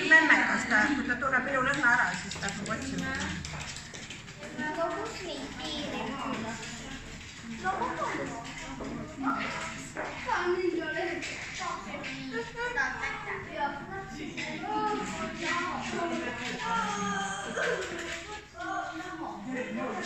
Memmeka sta, kui ta tuleb minu lõhna ära, siis ta hakkab otsima. Aga kus mind piirib? No vabandust. Saan nüüd ole. Jah.